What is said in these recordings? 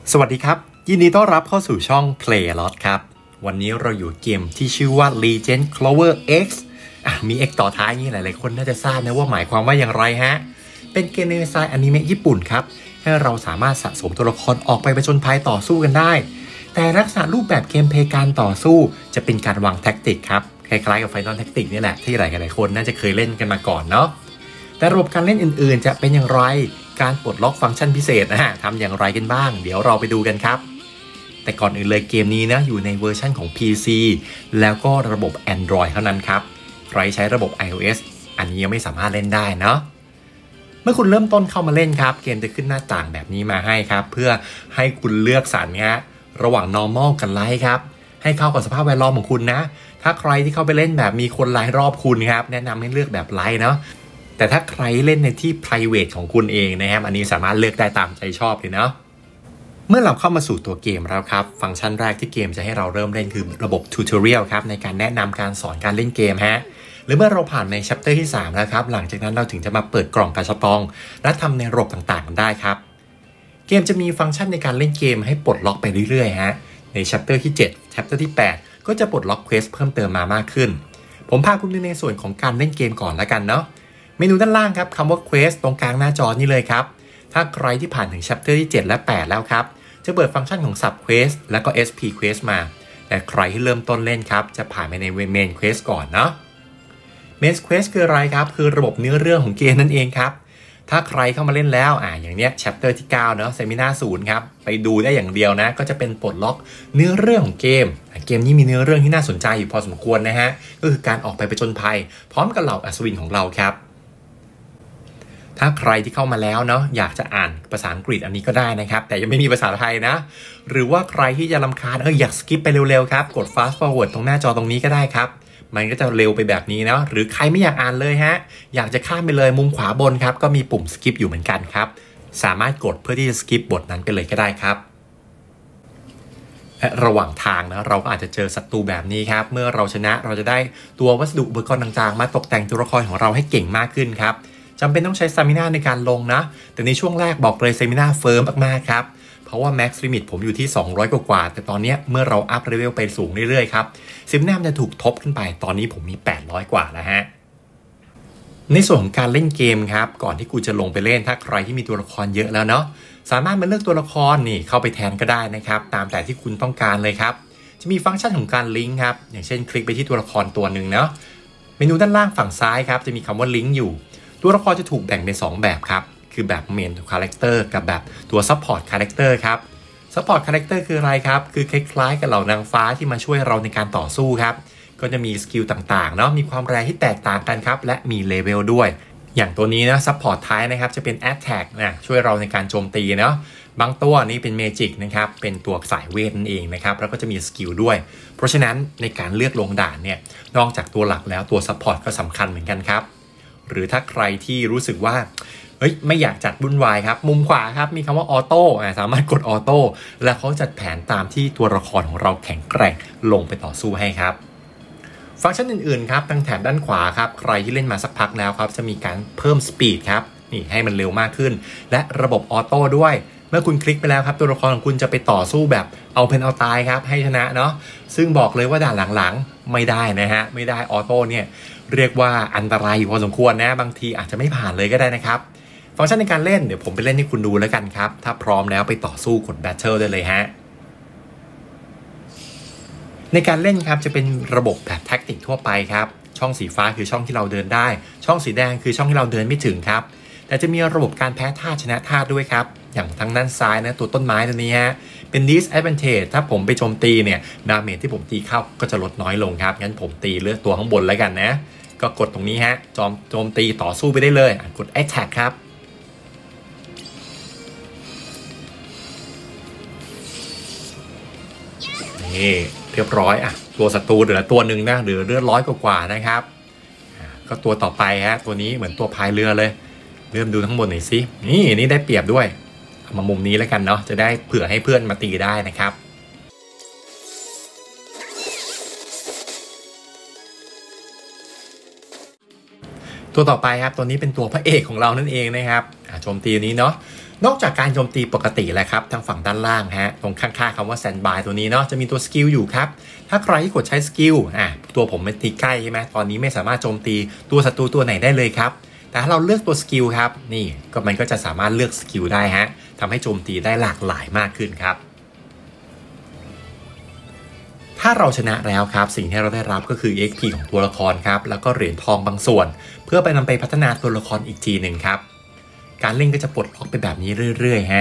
สวัสดีครับยินดีต้อนรับเข้าสู่ช่อง Play a Lot ครับวันนี้เราอยู่เกมที่ชื่อว่า Legend Clover X มี X ต่อท้ายนี่หลายๆคนน่าจะทราบนะว่าหมายความว่าอย่างไรฮะเป็นเกมในสไตล์อนิเมะญี่ปุ่นครับให้เราสามารถสะสมตัวละครออกไปผจญภัยต่อสู้กันได้แต่ลักษณะรูปแบบเกมเพลย์การต่อสู้จะเป็นการวางแท็กติกครับคล้ายๆกับ Final Tactics นี่แหละที่หลายๆคนน่าจะเคยเล่นกันมาก่อนเนาะแต่ระบบการเล่นอื่นๆจะเป็นอย่างไรการปลดล็อกฟังก์ชันพิเศษทำอย่างไรกันบ้างเดี๋ยวเราไปดูกันครับแต่ก่อนอื่นเลยเกมนี้นะอยู่ในเวอร์ชันของ PC แล้วก็ระบบ Android เท่านั้นครับใครใช้ระบบ iOS อันนี้ยังไม่สามารถเล่นได้เนาะเมื่อคุณเริ่มต้นเข้ามาเล่นครับเกมจะขึ้นหน้าต่างแบบนี้มาให้ครับเพื่อให้คุณเลือกสรรระหว่าง normal กับ light ครับให้เข้ากับสภาพแวดล้อมของคุณนะถ้าใครที่เข้าไปเล่นแบบมีคนรายรอบคุณครับแนะนำให้เลือกแบบ light เนาะแต่ถ้าใครเล่นในที่ private ของคุณเองนะครับอันนี้สามารถเลือกได้ตามใจชอบเลยเนาะเมื่อเราเข้ามาสู่ตัวเกมแล้วครับฟังก์ชันแรกที่เกมจะให้เราเริ่มเล่นคือระบบ tutorial ครับในการแนะนำการสอนการเล่นเกมหรือเมื่อเราผ่านใน chapter ที่3แล้วครับหลังจากนั้นเราถึงจะมาเปิดกล่องกาชาปองและทำในระบบต่างๆกันได้ครับเกมจะมีฟังก์ชันในการเล่นเกมให้ปลดล็อกไปเรื่อยๆใน chapter ที่7 chapter ที่8ก็จะปลดล็อกเควสเพิ่มเติมมากขึ้นผมพาคุณดูในส่วนของการเล่นเกมก่อนแล้วกันเนาะเมนูด้านล่างครับคำว่า Quest ตรงกลางหน้าจอนี่เลยครับถ้าใครที่ผ่านถึง Chapter ที่7และ8แล้วครับจะเปิดฟังก์ชันของ Sub Quest แล้วก็ SP Quest มาแต่ใครที่เริ่มต้นเล่นครับจะผ่านไปใน Main Quest ก่อนเนาะ Main Quest คืออะไรครับคือระบบเนื้อเรื่องของเกมนั่นเองครับถ้าใครเข้ามาเล่นแล้วอย่างเนี้ย Chapter ที่9เนาะ Seminar 0ครับไปดูได้อย่างเดียวนะก็จะเป็นปลดล็อกเนื้อเรื่องของเกมนี้มีเนื้อเรื่องที่น่าสนใจอยู่พอสมควรนะฮะก็คือการออกไปผจญภัยพร้อมกับเหล่าอัศวินของเราครับถ้าใครที่เข้ามาแล้วเนาะอยากจะอ่านภาษาอังกฤษอันนี้ก็ได้นะครับแต่ยังไม่มีภาษาไทยนะหรือว่าใครที่จะรำคาญอยากสกิปไปเร็วๆครับกด fast forward ตรงหน้าจอตรงนี้ก็ได้ครับมันก็จะเร็วไปแบบนี้เนาะหรือใครไม่อยากอ่านเลยอยากจะข้ามไปเลยมุมขวาบนครับก็มีปุ่ม skip อยู่เหมือนกันครับสามารถกดเพื่อที่จะ skip บทนั้นไปเลยก็ได้ครับและระหว่างทางนะเราก็อาจจะเจอศัตรูแบบนี้ครับเมื่อเราชนะเราจะได้ตัววัสดุอุปกรณ์ต่างๆมาตกแต่งตัวละครของเราให้เก่งมากขึ้นครับจำเป็นต้องใช้สตามิน่าในการลงนะแต่ในช่วงแรกบอกเลยสตามิน่าเฟิร์มมากๆครับเพราะว่าแม็กซ์ลิมิตผมอยู่ที่200กว่าแต่ตอนนี้เมื่อเราอัพเลเวลไปสูงเรื่อยๆครับสตามิน่าจะถูกทบขึ้นไปตอนนี้ผมมี800กว่าแล้วในส่วนของการเล่นเกมครับก่อนที่กูจะลงไปเล่นถ้าใครที่มีตัวละครเยอะแล้วเนาะสามารถมาเลือกตัวละครนี่เข้าไปแทนก็ได้นะครับตามแต่ที่คุณต้องการเลยครับจะมีฟังก์ชันของการลิงก์ครับอย่างเช่นคลิกไปที่ตัวละครตัวหนึ่งเนาะเมนูด้านล่างฝั่งซ้ายครับจะมีคำว่าลิงก์อยู่ตัวละครจะถูกแบ่งเป็น2แบบครับคือแบบเมนคาแรคเตอร์กับแบบตัวซัพพอร์ตคาแรคเตอร์ครับซัพพอร์ตคาแรคเตอร์คืออะไรครับคือคล้ายๆกับเหล่านางฟ้าที่มาช่วยเราในการต่อสู้ครับก็จะมีสกิลต่างๆเนาะมีความแรงที่แตกต่างกันครับและมีเลเวลด้วยอย่างตัวนี้นะซัพพอร์ตท้ายนะครับจะเป็น Attack นะช่วยเราในการโจมตีเนาะบางตัวนี่เป็นเมจิกนะครับเป็นตัวสายเวทนั่นเองนะครับแล้วก็จะมีสกิลด้วยเพราะฉะนั้นในการเลือกลงด่านเนี่ยนอกจากตัวหลักแล้วตัวซัพพอร์ตก็สำคัญเหมือนกันครับหรือถ้าใครที่รู้สึกว่าไม่อยากจัดวุ่นวายครับมุมขวาครับมีคำว่าออโต้สามารถกดออโต้แล้วเขาจัดแผนตามที่ตัวละครของเราแข็งแกร่งลงไปต่อสู้ให้ครับฟังก์ชันอื่นๆครับทางแถบด้านขวาครับใครที่เล่นมาสักพักแล้วครับจะมีการเพิ่มสปีดครับนี่ให้มันเร็วมากขึ้นและระบบออโต้ด้วยเมื่อคุณคลิกไปแล้วครับตัวละครของคุณจะไปต่อสู้แบบเอาเป็นเอาตายครับให้ชนะเนาะซึ่งบอกเลยว่าด่านหลังๆไม่ได้นะฮะไม่ได้ออโต้เนี่ยเรียกว่าอันตรายอยู่พอสมควรนะบางทีอาจจะไม่ผ่านเลยก็ได้นะครับฟังก์ชันในการเล่นเดี๋ยวผมไปเล่นให้คุณดูแล้วกันครับถ้าพร้อมแล้วไปต่อสู้กดแบทเทิลได้เลยในการเล่นครับจะเป็นระบบแบบแท็กติกทั่วไปครับช่องสีฟ้าคือช่องที่เราเดินได้ช่องสีแดงคือช่องที่เราเดินไม่ถึงครับแต่จะมีระบบการแพ้ธาตุชนะธาตุด้วยครับอย่างทางด้านซ้ายนะตัวต้นไม้ตัวนี้เป็น disadvantage ถ้าผมไปโจมตีเนี่ยดาเมจที่ผมตีเข้าก็จะลดน้อยลงครับงั้นผมตีเลือกตัวข้างบนแล้วกันนะก็กดตรงนี้โจมตีต่อสู้ไปได้เลยกด attack ครับนี่เรียบร้อยตัวศัตรูเหลือตัวหนึ่งนะเหลือเลือด100กว่านะครับก็ตัวต่อไปตัวนี้เหมือนตัวพายเรือเลยเริ่มดูทั้งหมดหน่อยสินี่ได้เปรียบด้วยเอามามุมนี้แล้วกันเนาะจะได้เผื่อให้เพื่อนมาตีได้นะครับตัวต่อไปครับตัวนี้เป็นตัวพระเอกของเรานั่นเองนะครับโจมตีนี้เนาะนอกจากการโจมตีปกติแล้วครับทางฝั่งด้านล่างฮะตรงข้างๆคำว่า standby ตัวนี้เนาะจะมีตัวสกิลอยู่ครับถ้าใครที่กดใช้สกิลตัวผมไม่ตีใกล้ใช่ไหมตอนนี้ไม่สามารถโจมตีตัวศัตรูตัวไหนได้เลยครับแต่ถ้าเราเลือกตัวสกิลครับนี่ก็มันก็จะสามารถเลือกสกิลได้ฮะทำให้โจมตีได้หลากหลายมากขึ้นครับถ้าเราชนะแล้วครับสิ่งที่เราได้รับก็คือ XP ของตัวละครครับแล้วก็เหรียญทองบางส่วนเพื่อไปนำไปพัฒนาตัวละครอีกทีหนึ่งครับการเล่นก็จะปลดล็อกไปแบบนี้เรื่อยๆฮะ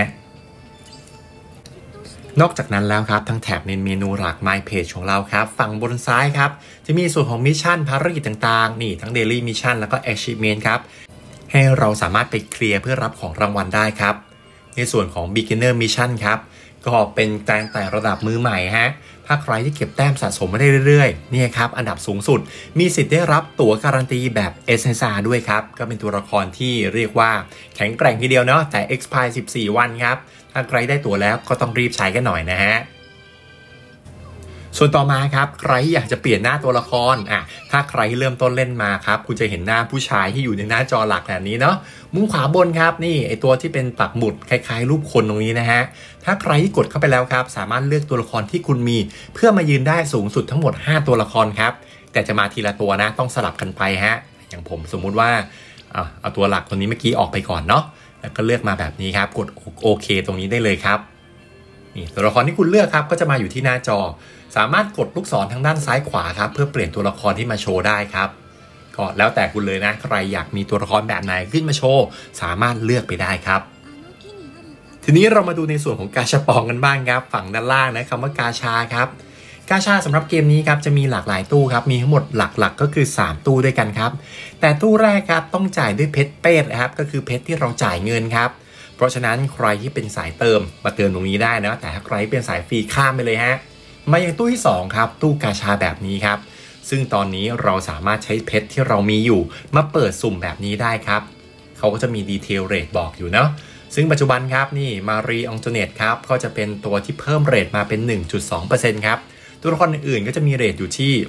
นอกจากนั้นแล้วครับทั้งแถบในเมนูหลัก My Page ของเราครับฝั่งบนซ้ายครับจะมีส่วนของมิชชั่นภารกิจต่างๆนี่ทั้ง Daily Mission แล้วก็ Achievement ครับให้เราสามารถไปเคลียร์เพื่อรับของรางวัลได้ครับในส่วนของ Beginner Mission ครับก็เป็นการไต่ระดับมือใหม่ฮะถ้าใครที่เก็บแต้มสะสมมาได้เรื่อยๆเนี่ยครับอันดับสูงสุดมีสิทธิ์ได้รับตั๋วการันตีแบบ SSR ด้วยครับก็เป็นตัวละครที่เรียกว่าแข็งแกร่งทีเดียวเนาะแต่ expire 14 วันครับถ้าใครได้ตั๋วแล้วก็ต้องรีบใช้กันหน่อยนะฮะส่วนต่อมาครับใครอยากจะเปลี่ยนหน้าตัวละครถ้าใครที่เริ่มต้นเล่นมาครับคุณจะเห็นหน้าผู้ชายที่อยู่ในหน้าจอหลักแบบนี้เนาะมุมขวาบนครับนี่ไอตัวที่เป็นปักหมุดคล้ายๆรูปคนตรงนี้นะฮะถ้าใครที่กดเข้าไปแล้วครับสามารถเลือกตัวละครที่คุณมีเพื่อมายืนได้สูงสุดทั้งหมด5ตัวละครครับแต่จะมาทีละตัวนะต้องสลับกันไปฮะอย่างผมสมมุติว่าเอาตัวหลักตัวนี้เมื่อกี้ออกไปก่อนเนาะแล้วก็เลือกมาแบบนี้ครับกดโอเคตรงนี้ได้เลยครับนี่ตัวละครที่คุณเลือกครับก็จะมาอยู่ที่หน้าจอสามารถกดลูกศรทางด้านซ้ายขวาครับเพื่อเปลี่ยนตัวละครที่มาโชว์ได้ครับก็แล้วแต่คุณเลยนะใครอยากมีตัวละครแบบไหนขึ้นมาโชว์สามารถเลือกไปได้ครับทีนี้เรามาดูในส่วนของกาชาปองกันบ้างครับฝั่งด้านล่างนะคำว่ากาชาครับกาชาสำหรับเกมนี้ครับจะมีหลากหลายตู้ครับมีทั้งหมดหลักๆก็คือ3ตู้ด้วยกันครับแต่ตู้แรกครับต้องจ่ายด้วยเพชรเป้นะครับก็คือเพชรที่เราจ่ายเงินครับเพราะฉะนั้นใครที่เป็นสายเติมมาเติมตรงนี้ได้นะแต่ถ้าใครเป็นสายฟรีข้ามไปเลยฮะมาอย่างตู้ที่2ครับตู้กาชาแบบนี้ครับซึ่งตอนนี้เราสามารถใช้เพชรที่เรามีอยู่มาเปิดสุ่มแบบนี้ได้ครับเขาก็จะมีดีเทลเรทบอกอยู่เนาะซึ่งปัจจุบันครับนี่มารีอองโจเนตครับก็จะเป็นตัวที่เพิ่มเรทมาเป็น 1.2% ครับตัวละครอื่นๆก็จะมีเรทอยู่ที่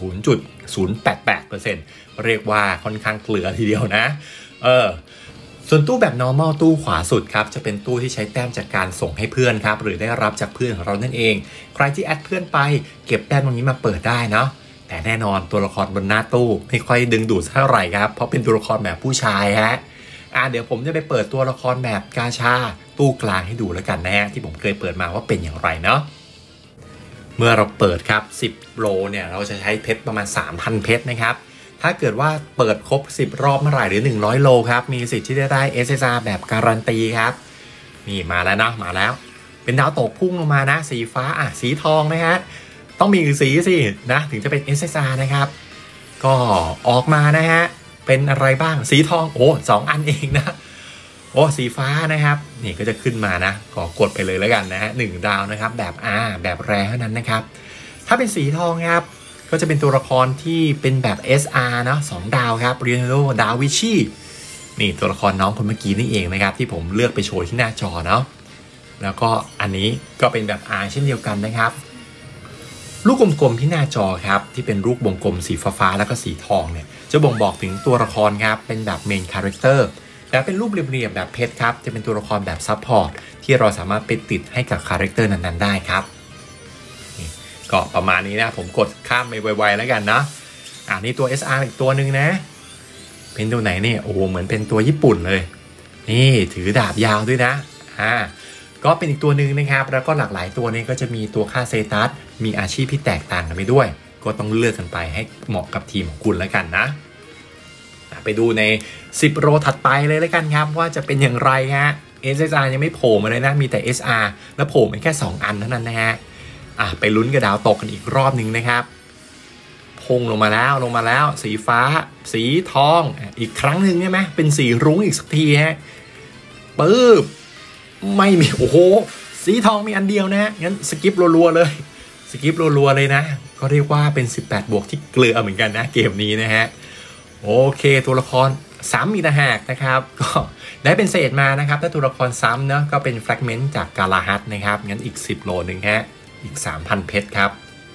0.088% เรียกว่าค่อนข้างเกลือทีเดียวนะส่วนตู้แบบ normal ตู้ขวาสุดครับจะเป็นตู้ที่ใช้แต้มจากการส่งให้เพื่อนครับหรือได้รับจากเพื่อนของเรานั่นเองใครที่แอดเพื่อนไปเก็บแต้มตรงนี้มาเปิดได้เนาะแต่แน่นอนตัวละครบนหน้าตู้ไม่ค่อยดึงดูดเท่าไหร่ครับเพราะเป็นตัวละครแบบผู้ชายฮะเดี๋ยวผมจะไปเปิดตัวละครแบบกาชาตู้กลางให้ดูแล้วกันนะฮะที่ผมเคยเปิดมาว่าเป็นอย่างไรเนาะเมื่อเราเปิดครับ10โลเนี่ยเราจะใช้เพชรประมาณ 3,000 เพชรนะครับถ้าเกิดว่าเปิดครบ10รอบเมื่อไหร่หรือ100โลครับมีสิทธิ์ที่จะได้ SSR แบบการันตีครับนี่มาแล้วนะมาแล้วเป็นดาวตกพุ่งลงมานะสีฟ้าสีทองนะฮะต้องมีสีสินะถึงจะเป็น SSR นะครับก็ออกมานะฮะเป็นอะไรบ้างสีทอง2 อันเองนะสีฟ้านะครับนี่ก็จะขึ้นมานะก็กดไปเลยแล้วกันนะฮะ1ดาวนะครับแบบแบบแรเท่านั้นนะครับถ้าเป็นสีทองครับก็จะเป็นตัวละครที่เป็นแบบ SR นะ2ดาวครับเรียนโดดาวิชีนี่ตัวละครน้องคนเมื่อกี้นี่เองนะครับที่ผมเลือกไปโชว์ที่หน้าจอเนาะแล้วก็อันนี้ก็เป็นแบบ R เช่นเดียวกันนะครับลูกกลมๆที่หน้าจอครับที่เป็นรูปวงกลมสีฟ้าแล้วก็สีทองเนี่ยจะบ่งบอกถึงตัวละครครับเป็นแบบเมนคาแรคเตอร์แต่เป็นรูปเรียบๆแบบเพชรครับจะเป็นตัวละครแบบซับพอร์ตที่เราสามารถไปติดให้กับคาแรคเตอร์นั้นๆได้ครับก็ประมาณนี้นะผมกดข้ามไปไวๆแล้วกันนะนี่ตัว SR อีกตัวหนึ่งนะเป็นตัวไหนเนี่ยเหมือนเป็นตัวญี่ปุ่นเลยนี่ถือดาบยาวด้วยนะก็เป็นอีกตัวหนึ่งนะครับแล้วก็หลากหลายตัวนี้ก็จะมีตัวค่าเซตัสมีอาชีพที่แตกต่างกันไปด้วยก็ต้องเลือกกันไปให้เหมาะกับทีมของคุณแล้วกันนะไปดูใน10โลถัดไปเลยแล้วกันครับว่าจะเป็นอย่างไรฮะ SSR ยังไม่โผล่มาเลยนะมีแต่ SR แล้วโผล่มาแค่2อันเท่านั้นนะฮะไปลุ้นกับดาวตกกันอีกรอบนึงนะครับพุ่งลงมาแล้วสีฟ้าสีทองอีกครั้งหนึ่งใช่ไหมเป็นสีรุ้งอีกสักทีฮะปึ๊บไม่มีสีทองมีอันเดียวนะฮะงั้นสกิปรัวๆเลยนะก็เรียกว่าเป็น18บวกที่เกลือเหมือนกันนะเกมนี้นะฮะโอเคตัวละครซ้ำอีกต่างหากนะครับก็ได้เป็นเศษมานะครับถ้าตัวละครซ้ำเนาะก็เป็นแฟรกเมนต์จากกาลาฮัตนะครับงั้นอีก10โลนึงฮะอีก 3,000 เพชรครับ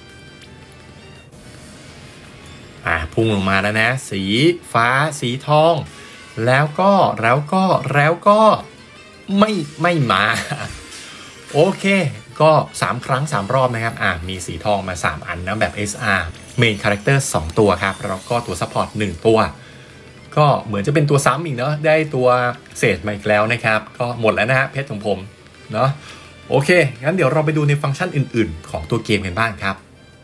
พุ่งลงมาแล้วนะสีฟ้าสีทองแล้วก็ไม่มาโอเคก็3ครั้ง3รอบนะครับมีสีทองมา3อันนะแบบ SR Main Character 2ตัวครับแล้วก็ตัว Support 1ตัวก็เหมือนจะเป็นตัวซ้ำอีกเนาะได้ตัวเศษมาอีกแล้วนะครับก็หมดแล้วนะฮะเพชรของผมเนาะโอเคงั้นเดี๋ยวเราไปดูในฟังก์ชันอื่นๆของตัวเกมกันบ้างครับ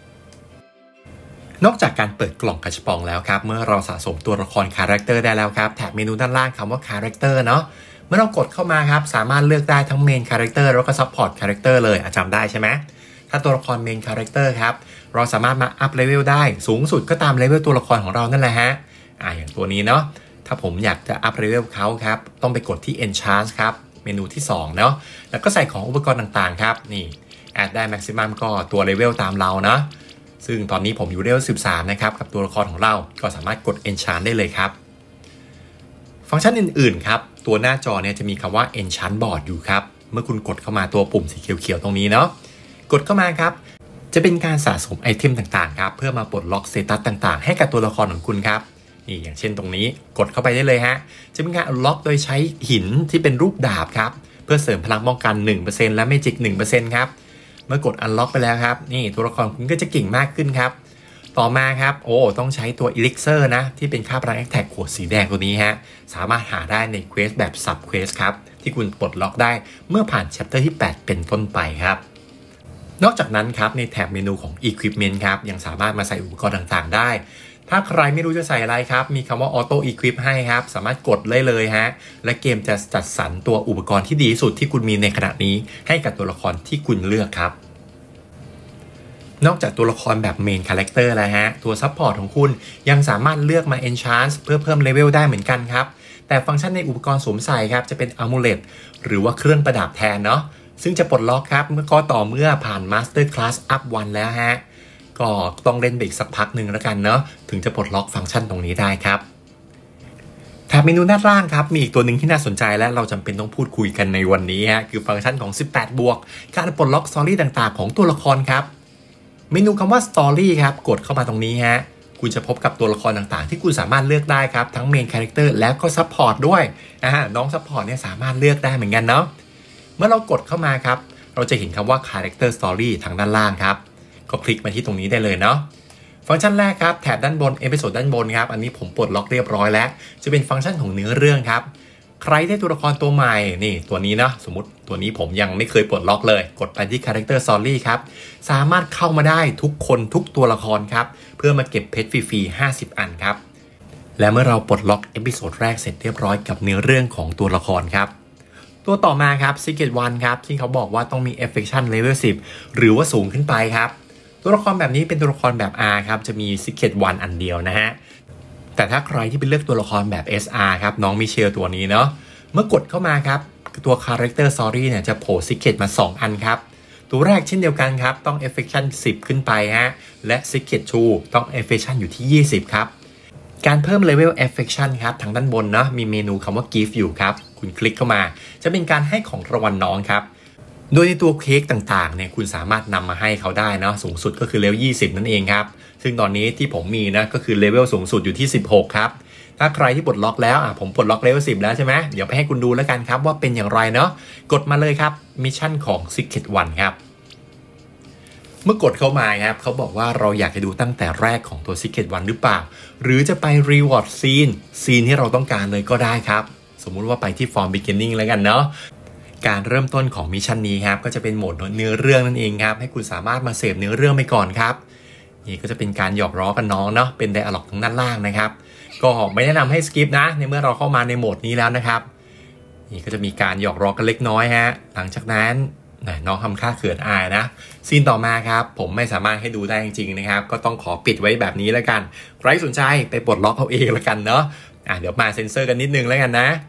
นอกจากการเปิดกล่องกระชับปองแล้วครับเมื่อเราสะสมตัวละครคาแรคเตอร์ได้แล้วครับแถบเมนูด้านล่างคำว่าคาแรคเตอร์เนาะเมื่อเรากดเข้ามาครับสามารถเลือกได้ทั้งเมนคาแรคเตอร์แล้วก็ซัพพอร์ตคาแรคเตอร์เลยจำได้ใช่ไหมถ้าตัวละครเมนคาแรคเตอร์ครับเราสามารถมาอัพเลเวลได้สูงสุดก็ตามเลเวลตัวละครของเรานั่นแหละฮะอย่างตัวนี้เนาะถ้าผมอยากจะอัพเลเวลเขาครับต้องไปกดที่ Enchant ครับเมนูที่2เนาะแล้วก็ใส่ของอุปกรณ์ต่างๆครับนี่แอดได้ Maximum ก็ตัวเลเวลตามเรานะซึ่งตอนนี้ผมอยู่เลเวล13นะครับกับตัวละครของเราก็สามารถกด Enchant ได้เลยครับฟังก์ชันอื่นๆครับตัวหน้าจอเนี่ยจะมีคำว่า Enchant Board อยู่ครับเมื่อคุณกดเข้ามาตัวปุ่มสีเขียวๆตรงนี้เนาะกดเข้ามาครับจะเป็นการสะสมไอเทมต่างๆครับเพื่อมาปลดล็อกสเตตัสต่างๆให้กับตัวละครของคุณครับนี่อย่างเช่นตรงนี้กดเข้าไปได้เลยฮะจะเป็นการล็อกโดยใช้หินที่เป็นรูปดาบครับเพื่อเสริมพลังป้องกัน 1% และเมจิก 1% ครับเมื่อกด Unlock ไปแล้วครับนี่ตัวละครคุณก็จะเก่งมากขึ้นครับต่อมาครับต้องใช้ตัว Elixir นะที่เป็นค่าพลัง Attack ขวดสีแดงตัวนี้ฮะสามารถหาได้ในเควสแบบ Sub Quest ครับที่คุณปลดล็อกได้เมื่อผ่าน Chapter ที่ 8 เป็นต้นไปครับนอกจากนั้นครับในแถบเมนูของ Equipment ครับยังสามารถมาใส่อุปกรณ์ต่างๆได้ถ้าใครไม่รู้จะใส่อะไรครับมีคำว่า Auto Equip ให้ครับสามารถกดเลยฮะและเกมจะจัดสรรตัวอุปกรณ์ที่ดีที่สุดที่คุณมีในขณะนี้ให้กับตัวละครที่คุณเลือกครับนอกจากตัวละครแบบ Main Character แล้วฮะตัว Support ของคุณยังสามารถเลือกมา Enchant เพื่อเพิ่มเลเวลได้เหมือนกันครับแต่ฟังก์ชันในอุปกรณ์สวมใส่ครับจะเป็น Amulet หรือว่าเครื่องประดับแทนเนาะซึ่งจะปลดล็อกครับเมื่อผ่าน Master Class Up 1แล้วฮะก็ต้องเล่นไปอีกสักพักหนึ่งแล้วกันเนาะถึงจะปลดล็อกฟังก์ชันตรงนี้ได้ครับแถบเมนูด้านล่างครับมีอีกตัวหนึ่งที่น่าสนใจและเราจำเป็นต้องพูดคุยกันในวันนี้ฮะคือฟังก์ชันของ18 บวกการปลดล็อกสตอรี่ต่างๆของตัวละครครับเมนูคำว่า Story ครับกดเข้ามาตรงนี้ฮะคุณจะพบกับตัวละครต่างๆที่คุณสามารถเลือกได้ครับทั้ง Main Character และก็ Support ด้วยน้อง Support เนี่ยสามารถเลือกได้เหมือนกันเนาะเมื่อเรากดเข้ามาครับเราจะเห็นคำว่า Character Story ทางด้านล่างครับก็คลิกมาที่ตรงนี้ได้เลยเนาะฟังก์ชันแรกครับแถบด้านบนเอพิโซดด้านบนครับอันนี้ผมปลดล็อกเรียบร้อยแล้วจะเป็นฟังก์ชันของเนื้อเรื่องครับใครได้ตัวละครตัวใหม่นี่ตัวนี้นะสมมติตัวนี้ผมยังไม่เคยปลดล็อกเลยกดไปที่ Character Story ครับสามารถเข้ามาได้ทุกคนทุกตัวละครครับเพื่อมาเก็บเพชรฟรีๆ50 อันครับและเมื่อเราปลดล็อกเอพิโซดแรกเสร็จเรียบร้อยกับเนื้อเรื่องของตัวละครครับตัวต่อมาครับ Secret One ครับที่เขาบอกว่าต้องมี Affection Level 10หรือว่าสูงขึ้นไปครับตัวละครแบบนี้เป็นตัวละครแบบ R ครับจะมี Secret One อันเดียวนะฮะแต่ถ้าใครที่เป็นเลือกตัวละครแบบ SR ครับน้องมิเชลตัวนี้เนาะเมื่อกดเข้ามาครับตัว Character Story เนี่ยจะโผล่ Secret มา2 อันครับตัวแรกเช่นเดียวกันครับต้อง Affection 10 ขึ้นไปฮะและ Secret 2ต้อง Affection อยู่ที่20ครับการเพิ่ม Level Affection ครับทางด้านบนนะมีเมนูคำว่า Gift อยู่ครับคุณคลิกเข้ามาจะเป็นการให้ของรางวัลน้องครับโดยในตัวเค้กต่างๆเนี่ยคุณสามารถนำมาให้เขาได้นะสูงสุดก็คือเลเวล20นั่นเองครับซึ่งตอนนี้ที่ผมมีนะก็คือเลเวลสูงสุดอยู่ที่16ครับถ้าใครที่ปลดล็อกแล้วผมปลดล็อกเลเวล10แล้วใช่ไหมเดี๋ยวไปให้คุณดูแล้วกันครับว่าเป็นอย่างไรเนาะกดมาเลยครับมิชชั่นของ Secret One ครับเมื่อกดเข้ามาครับเขาบอกว่าเราอยากจะดูตั้งแต่แรกของตัว Secret One หรือเปล่าหรือจะไป Reward Scene ที่เราต้องการเลยก็ได้ครับสมมุติว่าไปที่ From Beginning แล้วกันเนาะการเริ่มต้นของมิชชั่นนี้ครับก็จะเป็นโหมดเนื้อเรื่องนั่นเองครับให้คุณสามารถมาเสพเนื้อเรื่องไปก่อนครับนี่ก็จะเป็นการหยอกล้อกันน้องเนาะเป็นไดอะล็อกทางด้านล่างนะครับก็ไม่แนะนำให้สกิปนะในเมื่อเราเข้ามาในโหมดนี้แล้วนะครับนี่ก็จะมีการหยอกล้อกันเล็กน้อยฮะหลังจากนั้นน้องทำท่าเขินอายนะซีนต่อมาครับผมไม่สามารถให้ดูได้จริงๆนะครับก็ต้องขอปิดไว้แบบนี้แล้วกันใครสนใจไปปลดล็อกเอาเองแล้วกันเนาะเดี๋ยวมาเซ็นเซอร์กันนิดนึงแล้วกันนะ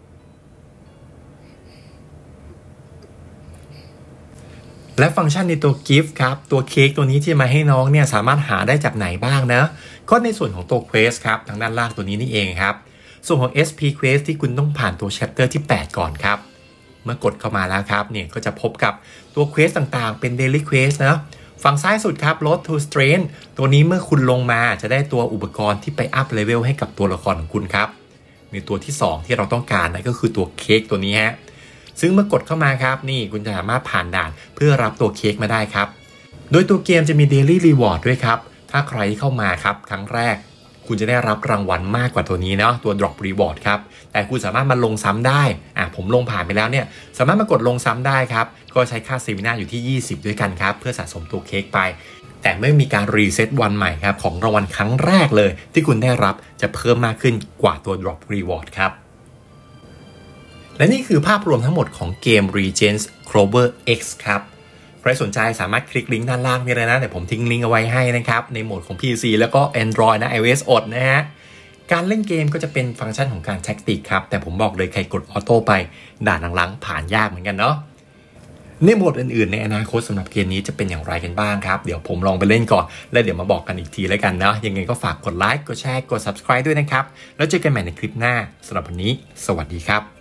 และฟังก์ชันในตัว Gift ครับตัวเค้กตัวนี้ที่มาให้น้องเนี่ยสามารถหาได้จากไหนบ้างนะก็ในส่วนของตัว Quest ครับทางด้านล่างตัวนี้นี่เองครับส่วนของ SP Quest ที่คุณต้องผ่านตัว Chapter ที่ 8 ก่อนครับเมื่อกดเข้ามาแล้วครับเนี่ยก็จะพบกับตัว Quest ต่างๆเป็น Daily Quest นะฝั่งซ้ายสุดครับ Road to Strength ตัวนี้เมื่อคุณลงมาจะได้ตัวอุปกรณ์ที่ไปอัพเลเวลให้กับตัวละครของคุณครับมีตัวที่2ที่เราต้องการนั่นก็คือตัวเค้กตัวนี้ฮะซึ่งเมื่อกดเข้ามาครับนี่คุณจะสามารถผ่านด่านเพื่อรับตัวเค้กมาได้ครับโดยตัวเกมจะมี Daily Reward ด้วยครับถ้าใครเข้ามาครับครั้งแรกคุณจะได้รับรางวัลมากกว่าตัวนี้เนาะตัว Drop Reward ครับแต่คุณสามารถมาลงซ้ำได้ผมลงผ่านไปแล้วเนี่ยสามารถมากดลงซ้ำได้ครับก็ใช้ค่า Stamina อยู่ที่20ด้วยกันครับเพื่อสะสมตัวเค้กไปแต่เมื่อมีการรีเซ็ตวันใหม่ครับของรางวัลครั้งแรกเลยที่คุณได้รับจะเพิ่มมากขึ้นกว่าตัว Drop Reward ครับและนี่คือภาพรวมทั้งหมดของเกม Regens Clover X ครับใครสนใจสามารถคลิกลิงก์ด้านล่างนี้เลยนะเดี๋ยวผมทิ้งลิงก์เอาไว้ให้นะครับในโหมดของ PC แล้วก็ Android นะ iOS อดนะฮะการเล่นเกมก็จะเป็นฟังก์ชันของการแท็กติกครับแต่ผมบอกเลยใครกดออโต้ไปด่านหลังๆผ่านยากเหมือนกันเนาะในโหมดอื่นๆในอนาคตสำหรับเกมนี้จะเป็นอย่างไรกันบ้างครับเดี๋ยวผมลองไปเล่นก่อนแล้วเดี๋ยวมาบอกกันอีกทีแล้วกันเนาะยังไงก็ฝากกดไลค์กดแชร์กด Subscribe ด้วยนะครับแล้วเจอกันใหม่ในคลิปหน้าสำหรับวันนี้สวัสดีครับ